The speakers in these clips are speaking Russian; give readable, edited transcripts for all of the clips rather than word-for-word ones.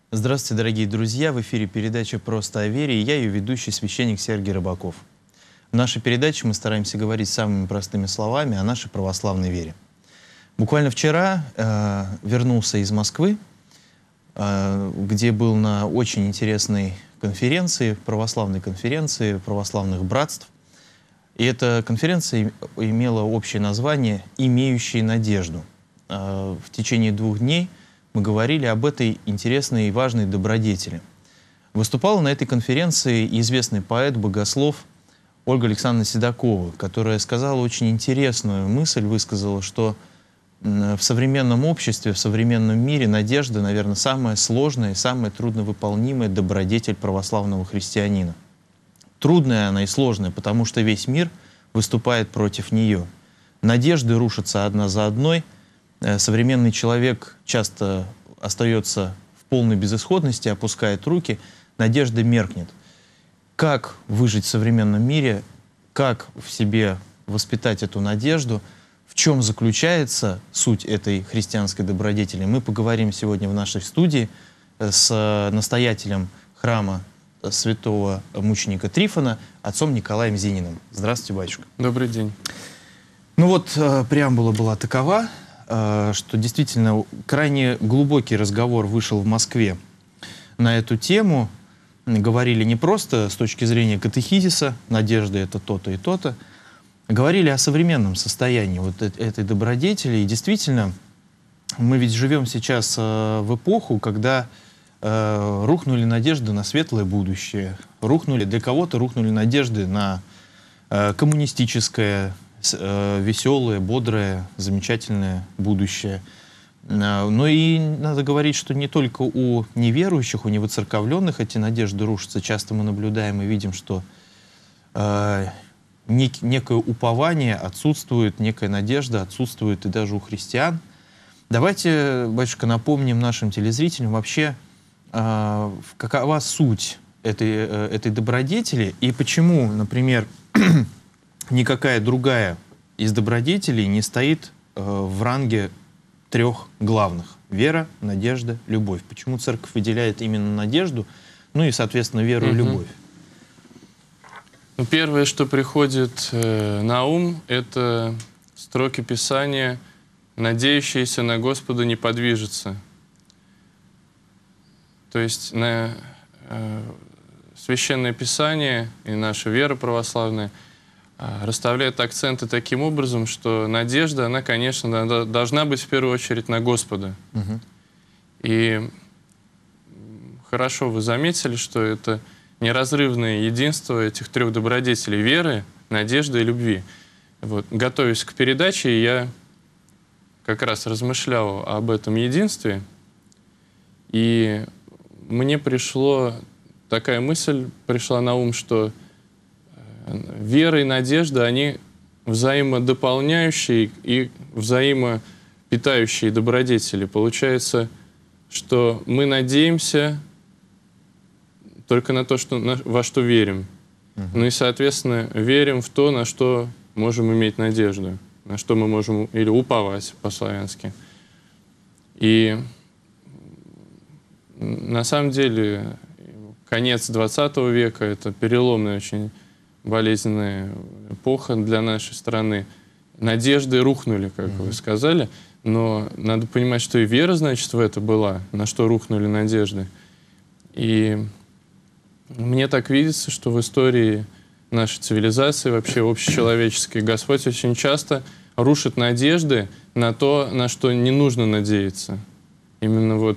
Здравствуйте, дорогие друзья! В эфире передача «Просто о вере» и я, ее ведущий, священник Сергий Рыбаков. В нашей передаче мы стараемся говорить самыми простыми словами о нашей православной вере. Буквально вчера вернулся из Москвы, где был на очень интересной конференции, православной конференции православных братств. И эта конференция имела общее название «Имеющие надежду». В течение 2 дней мы говорили об этой интересной и важной добродетели. Выступала на этой конференции известный поэт, богослов Ольга Александровна Седокова, которая сказала очень интересную мысль, высказала, что в современном обществе, в современном мире надежда, наверное, самая сложная и самая трудновыполнимая добродетель православного христианина. Трудная она и сложная, потому что весь мир выступает против нее. Надежды рушатся одна за одной. Современный человек часто остается в полной безысходности, опускает руки, надежда меркнет. Как выжить в современном мире, как в себе воспитать эту надежду, в чем заключается суть этой христианской добродетели, мы поговорим сегодня в нашей студии с настоятелем храма святого мученика Трифона, отцом Николаем Зининым. Здравствуйте, батюшка. Добрый день. Ну вот, преамбула была такова, что действительно крайне глубокий разговор вышел в Москве на эту тему. Говорили не просто с точки зрения катехизиса, надежда это то-то и то-то, говорили о современном состоянии вот этой добродетели. И действительно, мы ведь живем сейчас в эпоху, когда рухнули надежды на светлое будущее, для кого-то рухнули надежды на коммунистическое, веселое, бодрое, замечательное будущее. Но и надо говорить, что не только у неверующих, у невоцерковленных эти надежды рушатся. Часто мы наблюдаем и видим, что некое упование отсутствует, некая надежда отсутствует и даже у христиан. Давайте, батюшка, напомним нашим телезрителям вообще, какова суть этой добродетели и почему, например, никакая другая из добродетелей не стоит в ранге 3 главных. Вера, надежда, любовь. Почему церковь выделяет именно надежду, ну и, соответственно, веру и любовь? Ну, первое, что приходит на ум, это строки Писания: «Надеющиеся на Господа не подвижется». То есть Священное Писание и наша вера православная расставляет акценты таким образом, что надежда, она, конечно, должна быть в первую очередь на Господа. И хорошо вы заметили, что это неразрывное единство этих 3 добродетелей: веры, надежды и любви. Вот, готовясь к передаче, я как раз размышлял об этом единстве, и мне такая мысль пришла на ум, что вера и надежда, они взаимодополняющие и взаимопитающие добродетели. Получается, что мы надеемся только на то, во что верим. Ну и, соответственно, верим в то, на что можем иметь надежду, на что мы можем или уповать по-славянски. И на самом деле конец 20 века — это переломная, очень болезненная эпоха для нашей страны. Надежды рухнули, как вы сказали, но надо понимать, что и вера, значит, в это была, на что рухнули надежды. И мне так видится, что в истории нашей цивилизации, вообще общечеловеческой, Господь очень часто рушит надежды на то, на что не нужно надеяться. Именно вот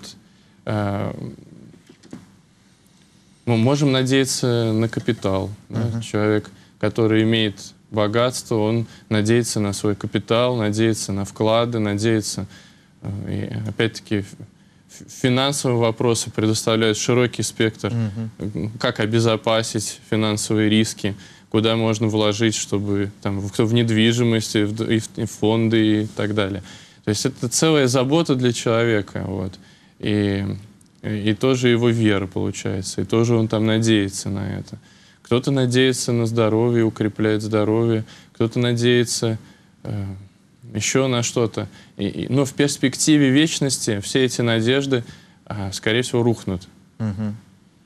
мы можем надеяться на капитал. Да? Человек, который имеет богатство, он надеется на свой капитал, надеется на вклады, надеется. И опять-таки финансовые вопросы предоставляют широкий спектр, как обезопасить финансовые риски, куда можно вложить, чтобы там, в недвижимость, и в фонды и так далее. То есть это целая забота для человека. Вот. И тоже его вера, получается. И тоже он там надеется на это. Кто-то надеется на здоровье, укрепляет здоровье. Кто-то надеется еще на что-то. Но в перспективе вечности все эти надежды, скорее всего, рухнут. Мгм.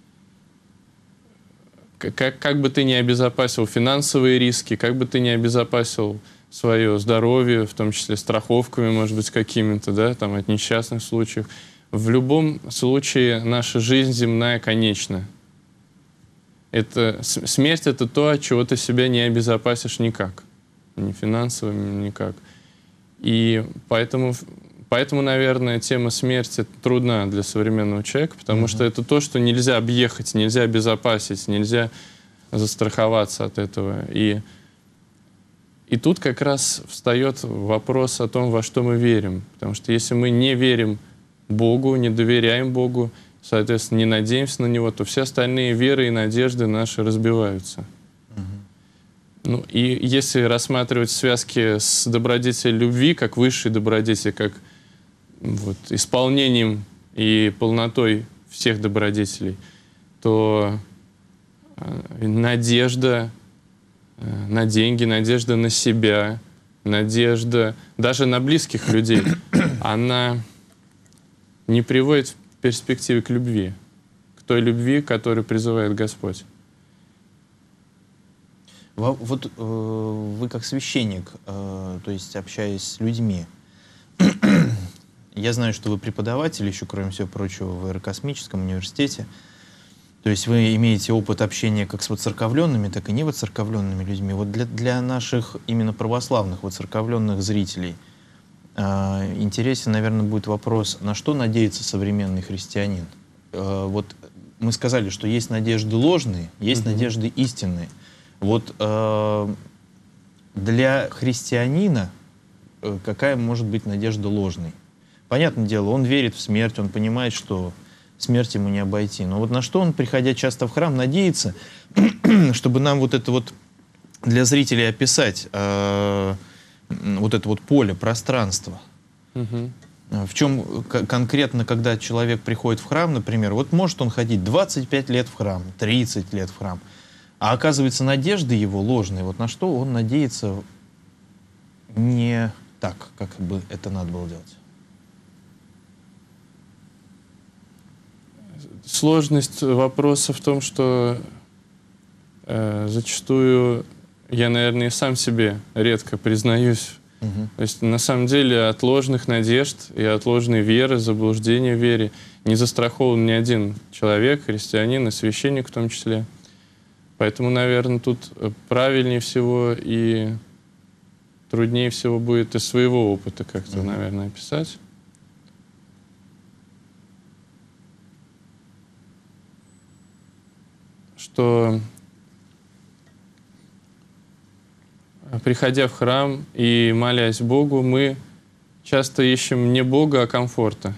Как бы ты ни обезопасил финансовые риски, как бы ты ни обезопасил свое здоровье, в том числе страховками, может быть, какими-то, да, там, от несчастных случаев, в любом случае наша жизнь земная конечна. Смерть — это то, от чего ты себя не обезопасишь никак. Ни финансово, никак. И поэтому, наверное, тема смерти трудна для современного человека, потому что это то, что нельзя объехать, нельзя обезопасить, нельзя застраховаться от этого. И тут как раз встает вопрос о том, во что мы верим. Потому что если мы не верим Богу, не доверяем Богу, соответственно, не надеемся на Него, то все остальные веры и надежды наши разбиваются. Ну, и если рассматривать связки с добродетелью любви, как высшей добродетель, как вот, исполнением и полнотой всех добродетелей, то надежда на деньги, надежда на себя, надежда даже на близких людей, она не приводит в перспективе к любви, к той любви, которую призывает Господь. Вот вы как священник, то есть общаясь с людьми, я знаю, что вы преподаватель еще, кроме всего прочего, в Аэрокосмическом университете. То есть вы имеете опыт общения как с воцерковленными, так и невоцерковленными людьми. Вот для наших именно православных воцерковленных зрителей интересен, наверное, будет вопрос, на что надеется современный христианин. Вот мы сказали, что есть надежды ложные, есть надежды истинные. Вот для христианина какая может быть надежда ложной? Понятное дело, он верит в смерть, он понимает, что смерть ему не обойти. Но вот на что он, приходя часто в храм, надеется, чтобы нам вот это вот для зрителей описать, вот это вот поле, пространство. В чем конкретно, когда человек приходит в храм, например, вот может он ходить 25 лет в храм, 30 лет в храм, а оказывается, надежды его ложные. Вот на что он надеется не так, как бы это надо было делать. Сложность вопроса в том, что зачастую я, наверное, и сам себе редко признаюсь. То есть, на самом деле, от ложных надежд и от ложной веры, заблуждения в вере не застрахован ни один человек, христианин и священник в том числе. Поэтому, наверное, тут правильнее всего и труднее всего будет из своего опыта как-то, наверное, описать. Что, приходя в храм и молясь Богу, мы часто ищем не Бога, а комфорта.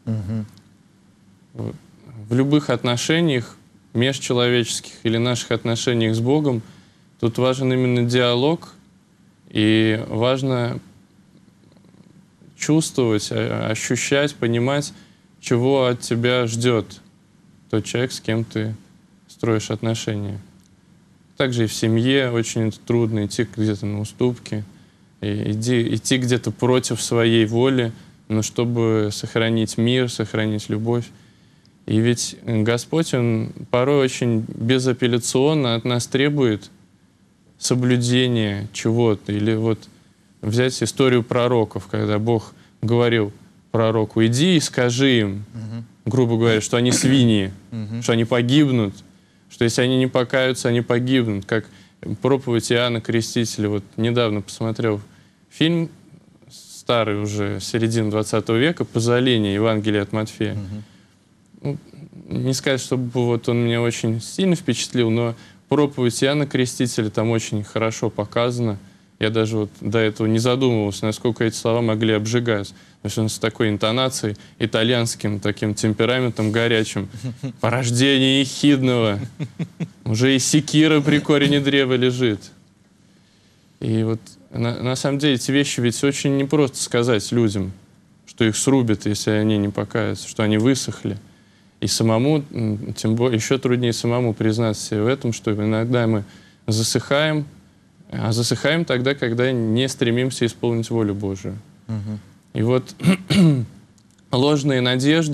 В любых отношениях, межчеловеческих или наших отношениях с Богом, тут важен именно диалог, и важно чувствовать, ощущать, понимать, чего от тебя ждет тот человек, с кем ты строишь отношения. Также и в семье очень трудно идти где-то на уступки, идти где-то против своей воли, но чтобы сохранить мир, сохранить любовь. И ведь Господь, Он порой очень безапелляционно от нас требует соблюдения чего-то. Или вот взять историю пророков, когда Бог говорил пророку: иди и скажи им, грубо говоря, что они свиньи, что они погибнут, что если они не покаются, они погибнут. Как проповедь Иоанна Крестителя. Вот недавно посмотрел фильм, старый уже, середины 20 века, «Позоление», Евангелие от Матфея. Не сказать, чтобы вот он меня очень сильно впечатлил, но проповедь Иоанна Крестителя там очень хорошо показана. Я даже вот до этого не задумывался, насколько эти слова могли обжигать. То есть он с такой интонацией, итальянским таким темпераментом горячим. «Порождение ехидного, уже и секира при корени древа лежит». И вот на самом деле эти вещи ведь очень непросто сказать людям, что их срубят, если они не покаются, что они высохли. И самому, тем более, еще труднее самому признаться себе в этом, что иногда мы засыхаем, а засыхаем тогда, когда не стремимся исполнить волю Божию. И вот ложные надежды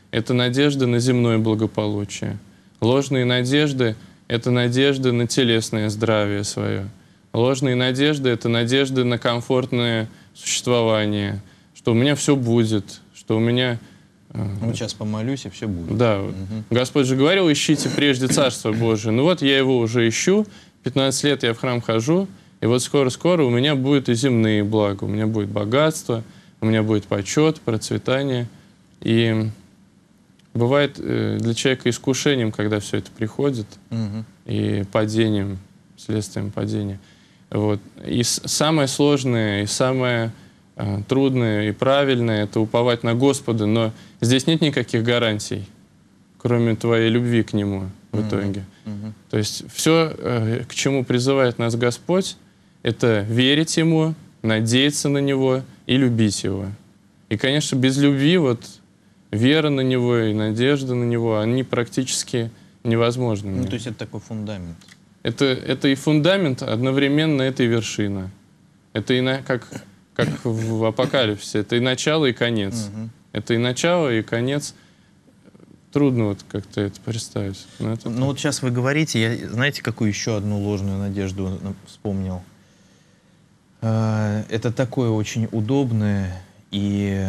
это надежда на земное благополучие. Ложные надежды — это надежды на телесное здравие свое. Ложные надежды — это надежды на комфортное существование, что у меня все будет, что у меня... Вот сейчас помолюсь, и все будет. Да, Господь же говорил: ищите прежде Царство Божие. Ну вот я его уже ищу, 15 лет я в храм хожу, и вот скоро-скоро у меня будут и земные блага, у меня будет богатство, у меня будет почет, процветание. И бывает для человека искушением, когда все это приходит, и падением, следствием падения. Вот. И самое сложное, и самое трудное и правильное — это уповать на Господа, но здесь нет никаких гарантий, кроме твоей любви к Нему в итоге. То есть все, к чему призывает нас Господь, это верить Ему, надеяться на Него и любить Его. И, конечно, без любви вот вера на Него и надежда на Него, они практически невозможны. Ну, то есть это такой фундамент. Это и фундамент, одновременно это и вершина. Это и как в Апокалипсисе, это и начало, и конец. Это и начало, и конец. Трудно вот как-то это представить. Ну вот сейчас вы говорите, я, знаете, какую еще одну ложную надежду вспомнил? Это такое очень удобное и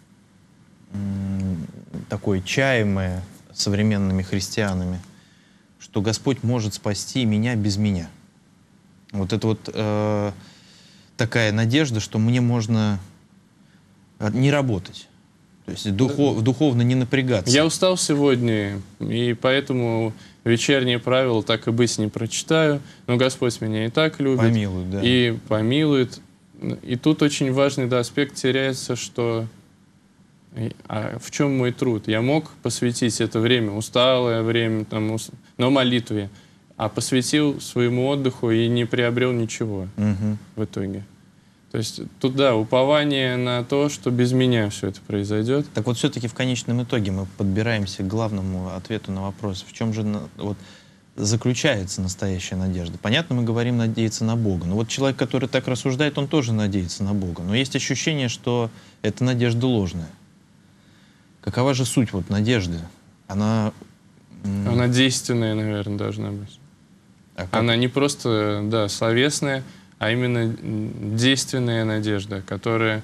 такое чаемое современными христианами, что Господь может спасти меня без меня. Вот это вот такая надежда, что мне можно не работать, то есть духовно не напрягаться. Я устал сегодня, и поэтому вечернее правило так и быть не прочитаю, но Господь меня и так любит. Помилует, да. И помилует. И тут очень важный аспект теряется, что а в чем мой труд? Я мог посвятить это время, усталое время, там, но молитве, а посвятил своему отдыху и не приобрел ничего в итоге. То есть тут, да, упование на то, что без меня все это произойдет. Так вот, все-таки в конечном итоге мы подбираемся к главному ответу на вопрос, в чем же вот заключается настоящая надежда. Понятно, мы говорим надеяться на Бога. Но вот человек, который так рассуждает, он тоже надеется на Бога. Но есть ощущение, что эта надежда ложная. Какова же суть вот надежды? Она действенная, наверное, должна быть. Она не просто, да, словесная, а именно действенная надежда, которая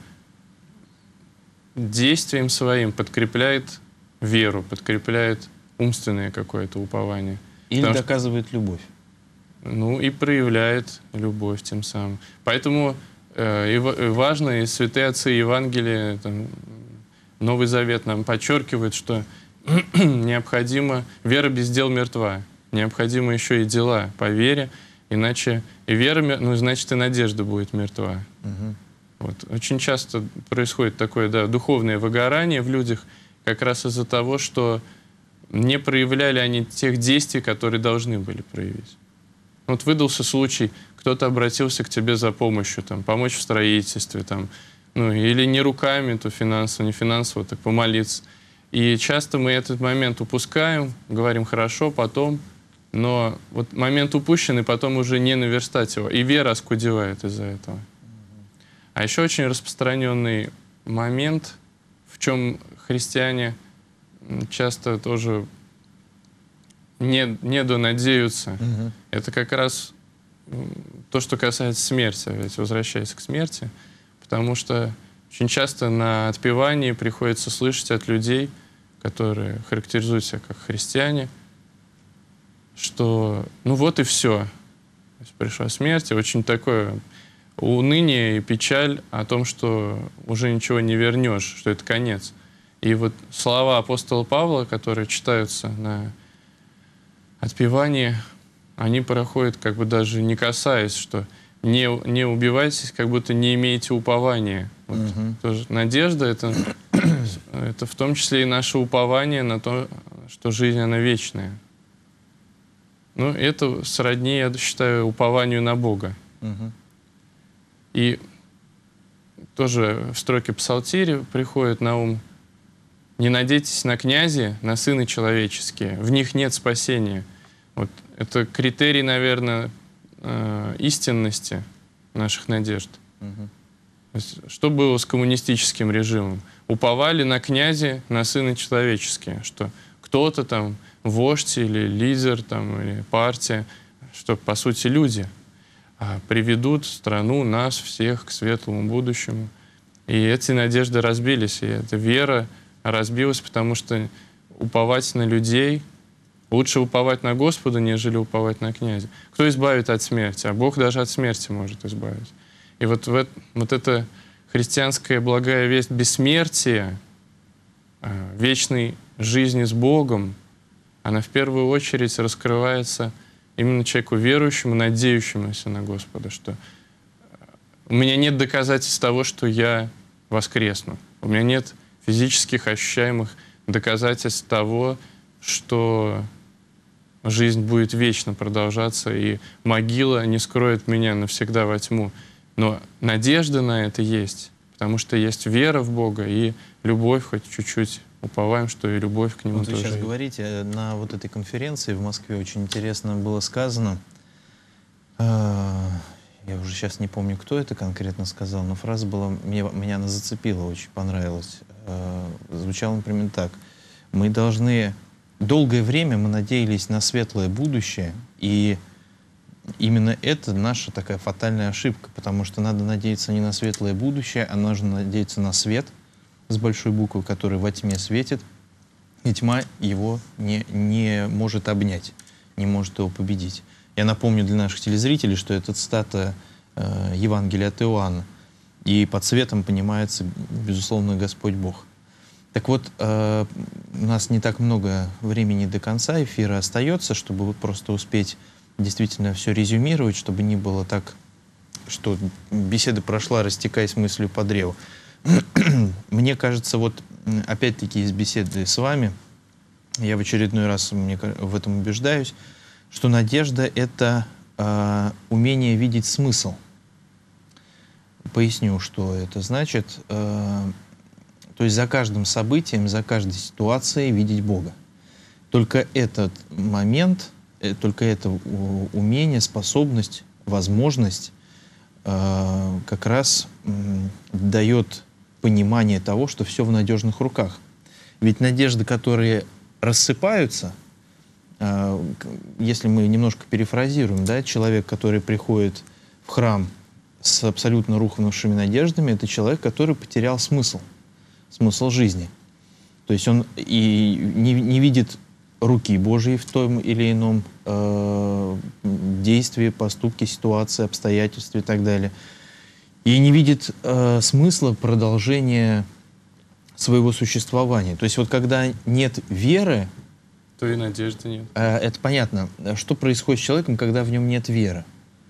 действием своим подкрепляет веру, подкрепляет умственное какое-то упование. Или доказывает любовь. Ну и проявляет любовь тем самым. Поэтому и важно, и святые отцы Евангелия, там, Новый Завет нам подчеркивает, что необходимо, вера без дел мертва, необходимо еще и дела по вере, иначе и вера, ну, значит, и надежда будет мертва. Вот. Очень часто происходит такое, да, духовное выгорание в людях как раз из-за того, что не проявляли они тех действий, которые должны были проявить. Вот выдался случай, кто-то обратился к тебе за помощью, там, помочь в строительстве, там, ну, или не руками, то финансово, не финансово, так помолиться. И часто мы этот момент упускаем, говорим хорошо, потом, но вот момент упущенный, потом уже не наверстать его. И вера оскудевает из-за этого. А еще очень распространенный момент, в чем христиане часто тоже недонадеются. Это как раз то, что касается смерти, ведь возвращаясь к смерти, потому что очень часто на отпевании приходится слышать от людей, которые характеризуют себя как христиане, что ну вот и все. То есть пришла смерть, и очень такое уныние и печаль о том, что уже ничего не вернешь, что это конец. И вот слова апостола Павла, которые читаются на отпевании, они проходят как бы даже не касаясь, что не убивайтесь, как будто не имеете упования. Вот, тоже надежда — это в том числе и наше упование на то, что жизнь, она вечная. Ну, это сродни, я считаю, упованию на Бога. И тоже в строке Псалтири приходит на ум: «Не надейтесь на князи, на сыны человеческие, в них нет спасения». Вот это критерий, наверное, истинности наших надежд. То есть, что было с коммунистическим режимом? уповали на князи, на сына человеческие, что кто-то там, вождь или лидер, там, или партия, что, по сути, люди приведут страну, нас всех к светлому будущему. И эти надежды разбились, и эта вера разбилась, потому что уповать на людей, лучше уповать на Господа, нежели уповать на князя. Кто избавит от смерти? А Бог даже от смерти может избавить. И вот эта христианская благая весть бессмертия, вечной жизни с Богом, она в первую очередь раскрывается именно человеку верующему, надеющемуся на Господа, что у меня нет доказательств того, что я воскресну. У меня нет физических ощущаемых доказательств того, что жизнь будет вечно продолжаться, и могила не скроет меня навсегда во тьму. Но надежда на это есть, потому что есть вера в Бога и любовь, хоть чуть-чуть уповаем, что и любовь к Нему Вот вы тоже сейчас есть. говорите, на вот этой конференции в Москве очень интересно было сказано, я уже сейчас не помню, кто это конкретно сказал, но фраза была, меня она зацепила, очень понравилась. Звучала, например, так. Мы должны... Долгое время мы надеялись на светлое будущее, и именно это наша такая фатальная ошибка, потому что надо надеяться не на светлое будущее, а нужно надеяться на свет с большой буквы, который во тьме светит, и тьма его не может обнять, не может его победить. Я напомню для наших телезрителей, что это цитата Евангелия от Иоанна, и под светом понимается, безусловно, Господь Бог. Так вот, у нас не так много времени до конца эфира остается, чтобы вот просто успеть действительно все резюмировать, чтобы не было так, что беседа прошла, растекаясь мыслью по древу. Мне кажется, вот опять-таки из беседы с вами, я в очередной раз в этом убеждаюсь, что надежда — это умение видеть смысл. Поясню, что это значит. То есть за каждым событием, за каждой ситуацией видеть Бога. Только этот момент, только это умение, способность, возможность как раз дает понимание того, что все в надежных руках. Ведь надежды, которые рассыпаются, если мы немножко перефразируем, да, человек, который приходит в храм с абсолютно рухнувшими надеждами, это человек, который потерял смысл жизни. То есть он и не видит руки Божьей в том или ином действии, поступке, ситуации, обстоятельстве и так далее. И не видит смысла продолжения своего существования. То есть вот когда нет веры, То и надежды нет. это понятно. Что происходит с человеком, когда в нем нет веры?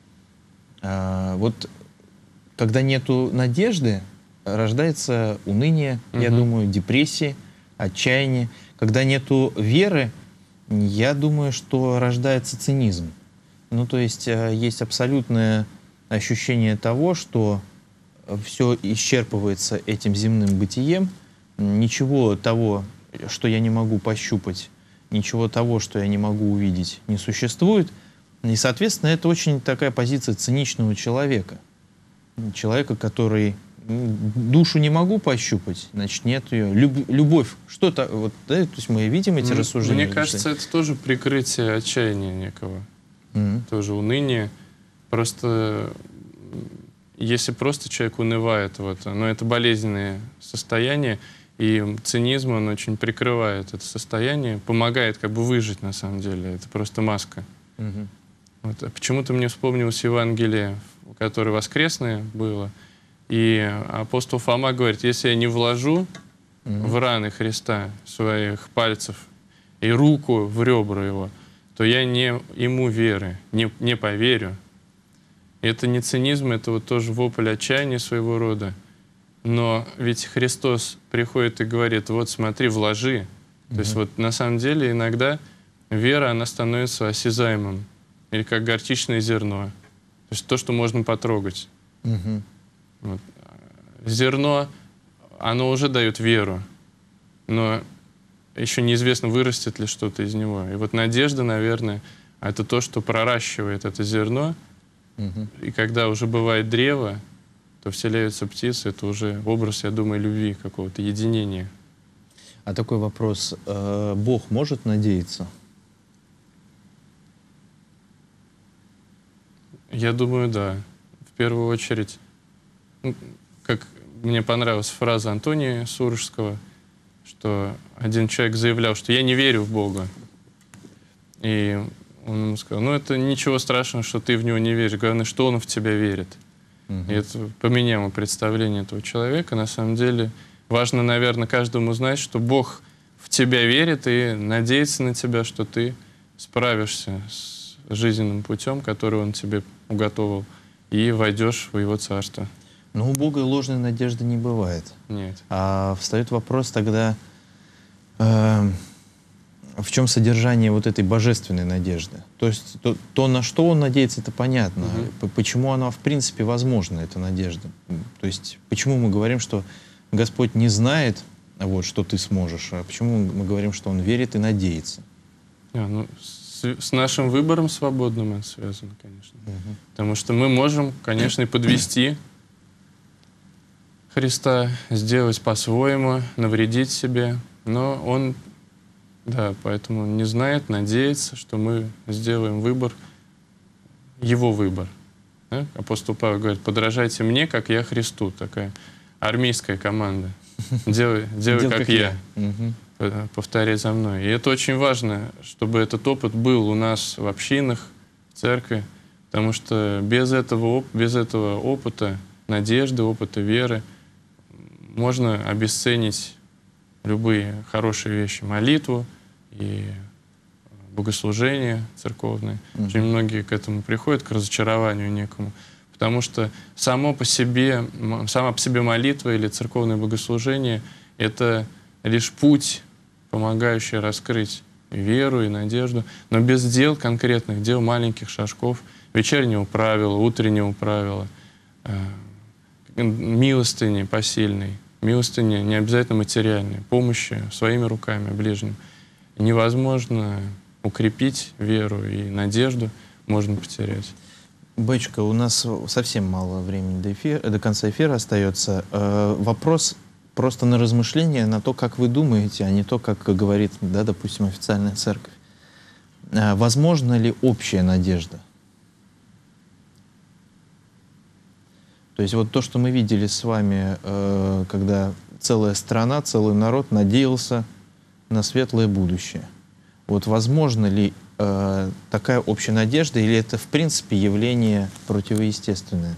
Вот когда нету надежды, рождается уныние, я думаю, депрессия, отчаяние. Когда нету веры, я думаю, что рождается цинизм. Ну, то есть есть абсолютное ощущение того, что все исчерпывается этим земным бытием, ничего того, что я не могу пощупать, ничего того, что я не могу увидеть, не существует. И, соответственно, это очень такая позиция циничного человека. Человека, который душу не могу пощупать, значит, нет ее. Любовь, что-то, вот, да, то есть мы видим эти рассуждения. Мне кажется, это тоже прикрытие отчаяния некого. Тоже уныние. Просто, если просто человек унывает, вот, но это болезненное состояние, и цинизм, он очень прикрывает это состояние, помогает как бы выжить, на самом деле. Это просто маска. Вот. А почему-то мне вспомнилось Евангелие, которое воскресное было, и апостол Фома говорит, если я не вложу в раны Христа своих пальцев и руку в ребра его, то я не ему веры, не поверю. И это не цинизм, это вот тоже вопль отчаяния своего рода. Но ведь Христос приходит и говорит, вот смотри, вложи. То есть вот на самом деле иногда вера, она становится осязаемым, или как горчичное зерно. То есть то, что можно потрогать. Вот. Зерно, оно уже дает веру, но еще неизвестно, вырастет ли что-то из него. И вот надежда, наверное, это то, что проращивает это зерно. И когда уже бывает древо, то вселяются птицы. Это уже образ, я думаю, любви, какого-то единения. А такой вопрос. Бог может надеяться? Я думаю, да. В первую очередь, как мне понравилась фраза Антония Сурожского, что один человек заявлял, что я не верю в Бога. И он ему сказал, ну это ничего страшного, что ты в него не веришь, главное, что он в тебя верит. И это поменяло представление этого человека. На самом деле важно, наверное, каждому знать, что Бог в тебя верит и надеется на тебя, что ты справишься с жизненным путем, который Он тебе уготовил, и войдешь в Его Царство. Но у Бога ложной надежды не бывает. Нет. А встает вопрос тогда, в чем содержание вот этой божественной надежды? То есть то, на что он надеется, это понятно. Почему она в принципе возможна, эта надежда? То есть почему мы говорим, что Господь не знает, вот, что ты сможешь, а почему мы говорим, что Он верит и надеется? С нашим выбором свободным это связано, конечно. Потому что мы можем, конечно, и подвести Христа, сделать по-своему, навредить себе, но Он, да, поэтому не знает, надеется, что мы сделаем выбор, Его выбор. Да? Апостол Павел говорит, подражайте мне, как я Христу. Такая армейская команда. Делай как я. Повторяй за мной. И это очень важно, чтобы этот опыт был у нас в общинах, в церкви, потому что без этого опыта, надежды, опыта веры можно обесценить любые хорошие вещи, молитву и богослужение церковное. Очень многие к этому приходят, к разочарованию некому. Потому что сама по себе молитва или церковное богослужение — это лишь путь, помогающий раскрыть веру и надежду, но без дел конкретных, дел маленьких шажков, вечернего правила, утреннего правила, милостыни посильной, милостыни не обязательно материальной, помощи своими руками ближним. Невозможно укрепить веру и надежду, можно потерять. Батюшка, у нас совсем мало времени до конца эфира остается. Вопрос просто на размышление, на то, как вы думаете, а не то, как говорит, да, допустим, официальная церковь. Возможно ли общая надежда? То есть вот то, что мы видели с вами, когда целая страна, целый народ надеялся на светлое будущее. Вот возможно ли такая общая надежда, или это в принципе явление противоестественное?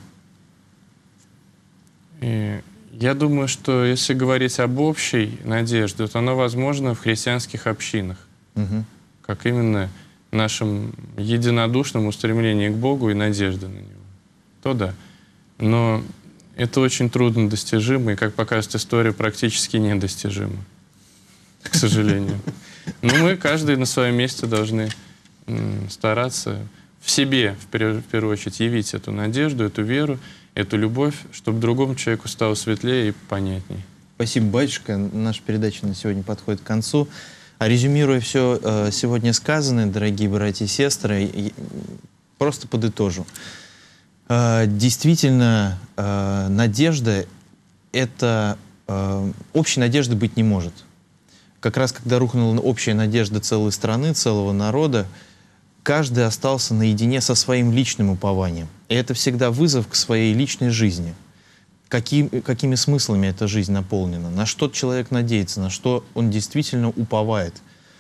Я думаю, что если говорить об общей надежде, то она возможна в христианских общинах. Как именно нашем единодушном устремлении к Богу и надежде на Него. То да. Но это очень трудно достижимо, и, как показывает история, практически недостижимо, к сожалению. Но мы, каждый на своем месте, должны стараться в себе, в первую очередь, явить эту надежду, эту веру, эту любовь, чтобы другому человеку стало светлее и понятней. Спасибо, батюшка. Наша передача на сегодня подходит к концу. А резюмируя все сегодня сказанное, дорогие братья и сестры, просто подытожу. Действительно, надежда — это... Общей надежды быть не может. Как раз когда рухнула общая надежда целой страны, целого народа, каждый остался наедине со своим личным упованием. И это всегда вызов к своей личной жизни. Какими смыслами эта жизнь наполнена? На что человек надеется? На что он действительно уповает?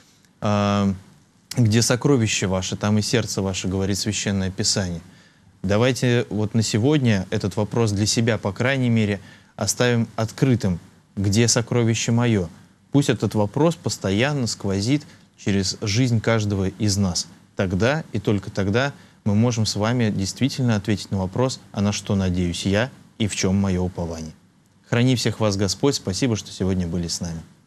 Где сокровище ваше, там и сердце ваше, говорит Священное Писание. Давайте вот на сегодня этот вопрос для себя, по крайней мере, оставим открытым. Где сокровище мое? Пусть этот вопрос постоянно сквозит через жизнь каждого из нас. Тогда и только тогда мы можем с вами действительно ответить на вопрос, а на что надеюсь я и в чем мое упование. Храни всех вас Господь. Спасибо, что сегодня были с нами.